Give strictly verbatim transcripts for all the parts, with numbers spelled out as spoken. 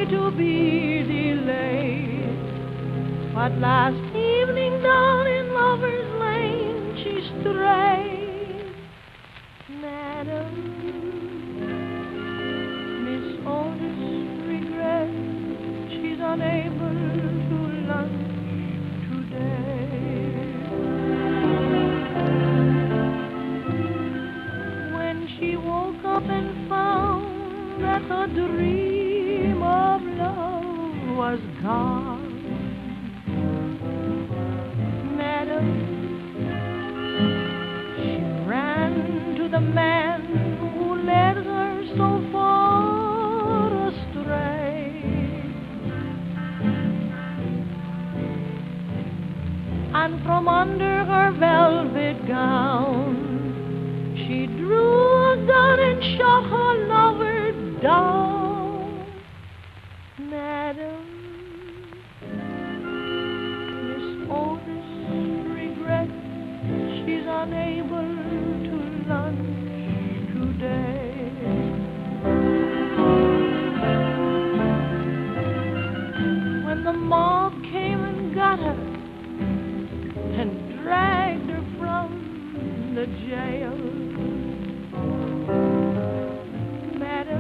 to be delayed. But last evening down in Lover's Lane she strayed. Madam, Miss Otis regrets she's unable to lunch today. When she woke up and found that her dream of love was gone, Madam, she ran to the man who led her so far astray. And from under her velvet gown she drew a gun and shot her lover down. Madam, Miss Otis regrets she's unable to lunch today. When the mob came and got her and dragged her from the jail, Madam,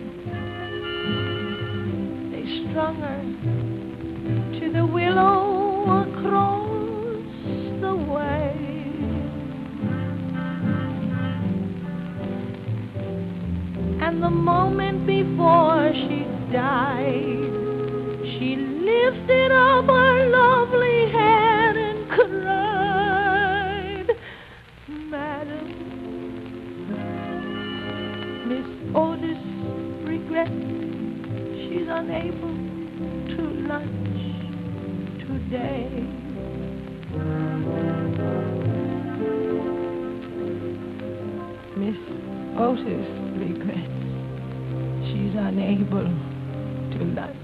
they strung her to the willow across the way. And the moment before she died, she lifted up her lovely head and cried. Madam, Miss Otis regrets she's unable to lunch today. Miss Otis regrets she's unable to lunch